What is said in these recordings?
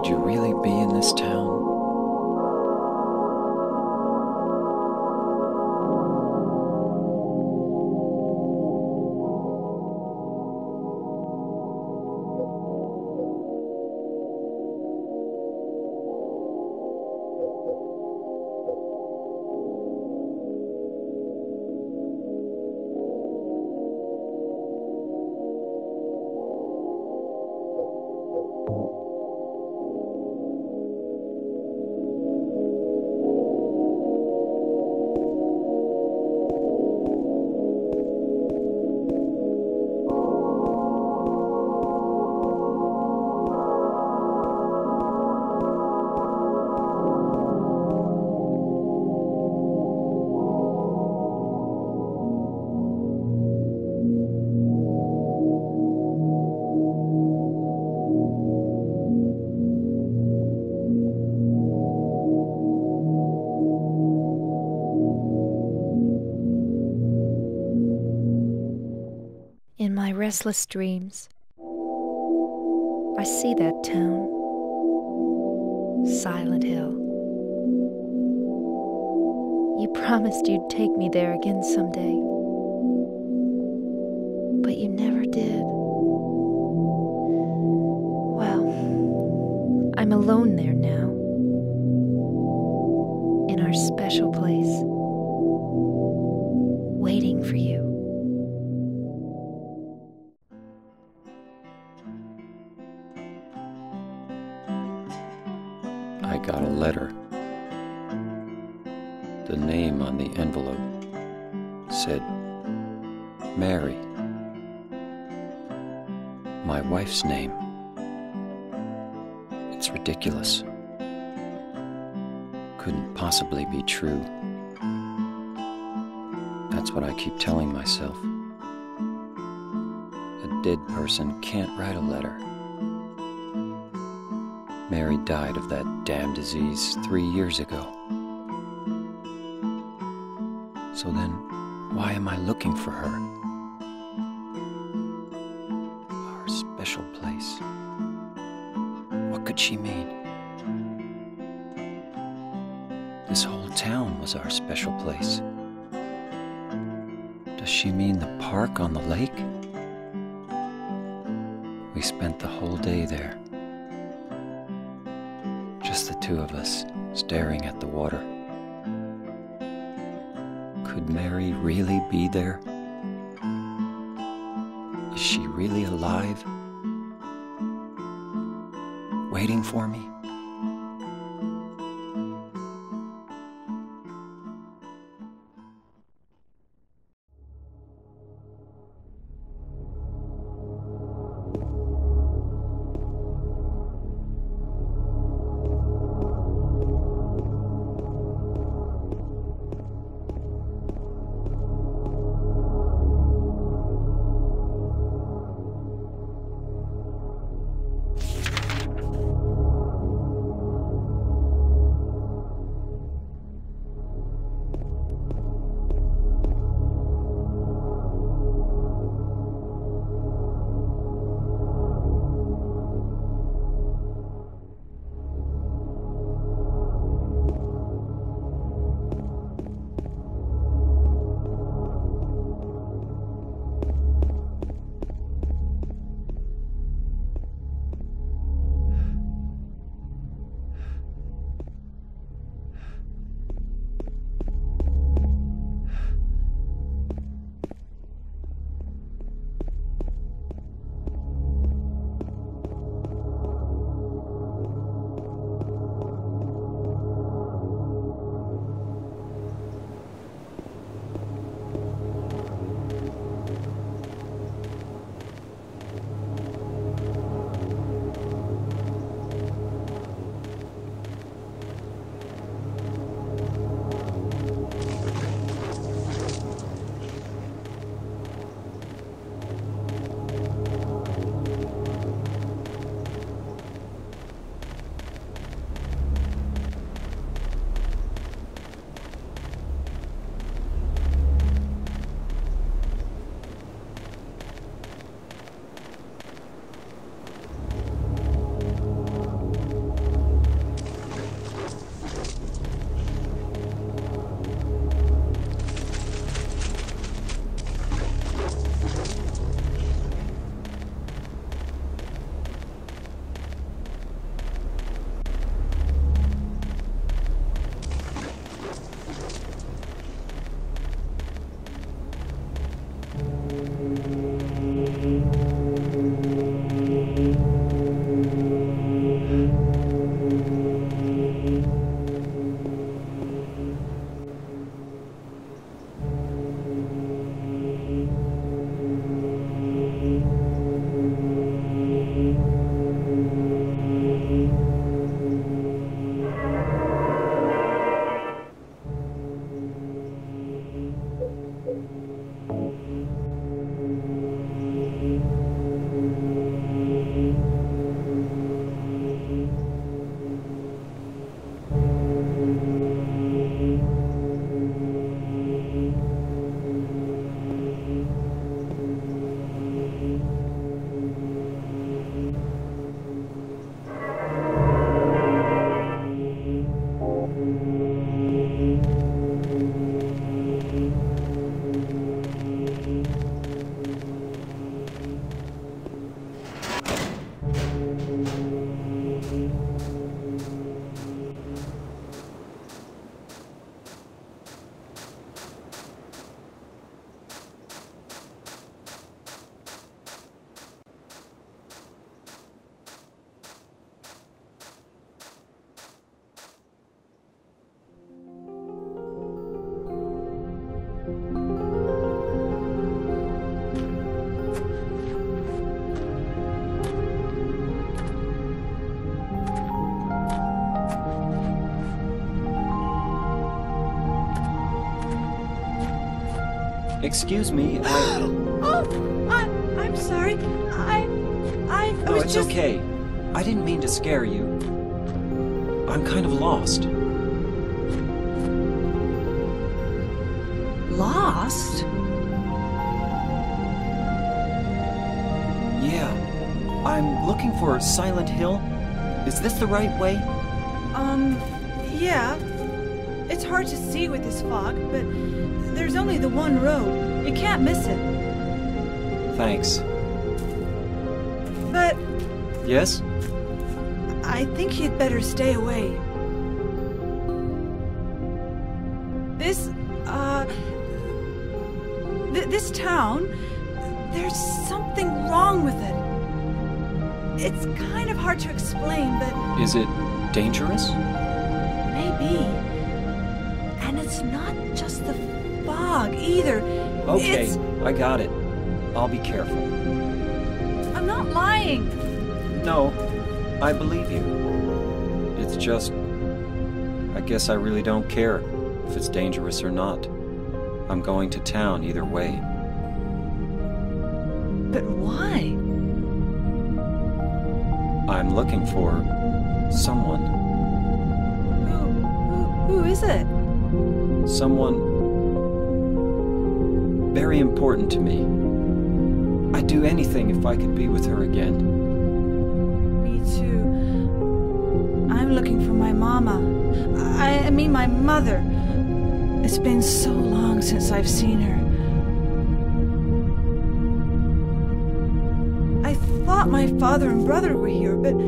Could you really be in this town? In my restless dreams, I see that town, Silent Hill. You promised you'd take me there again someday, but you never did. Well, I'm alone there now, in our special place, waiting for you. I got a letter. The name on the envelope said, Mary. My wife's name. It's ridiculous. Couldn't possibly be true. That's what I keep telling myself. A dead person can't write a letter. Mary died of that damn disease 3 years ago. So then, why am I looking for her? Our special place. What could she mean? This whole town was our special place. Does she mean the park on the lake? We spent the whole day there. Just the two of us, staring at the water. Could Mary really be there? Is she really alive? Waiting for me? Excuse me, Oh, I'm sorry. I No, was it's just... okay. I didn't mean to scare you. I'm kind of lost. Lost? Yeah. I'm looking for Silent Hill. Is this the right way? Yeah. It's hard to see with this fog, but there's only the one road. You can't miss it. Thanks. But Yes? I think you'd better stay away. This town, there's something wrong with it. It's kind of hard to explain, but Is it dangerous? maybe. And it's not just the fog either. Okay, It's... I got it. I'll be careful. I'm not lying. No, I believe you. It's just... I guess I really don't care if it's dangerous or not. I'm going to town either way. But why? I'm looking for... someone. Who is it? Someone... very important to me. I'd do anything if I could be with her again. Me too. I'm looking for my mama. I mean my mother. It's been so long since I've seen her. I thought my father and brother were here, but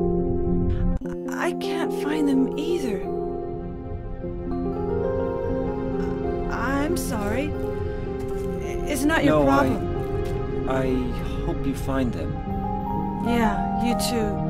I can't find them either. I'm sorry. It's not your problem. I hope you find them. Yeah, you too.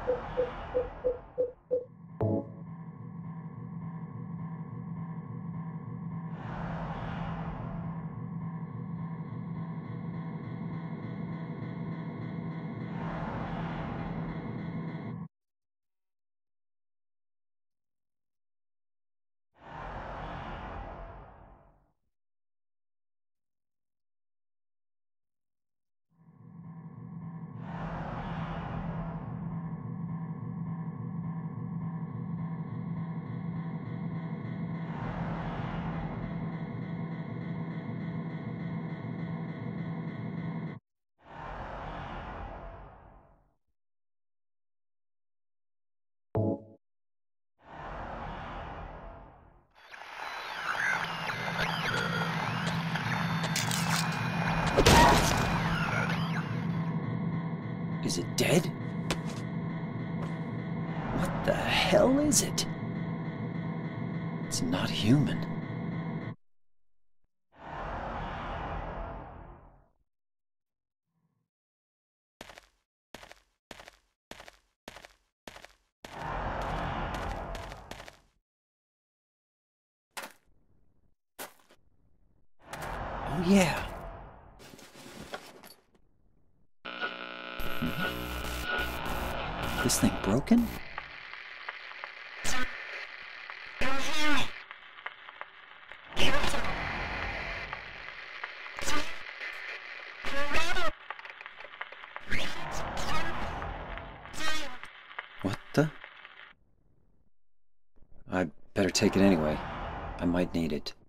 Is it dead? What the hell is it? It's not human. Oh yeah. This thing broken? What the? I'd better take it anyway. I might need it.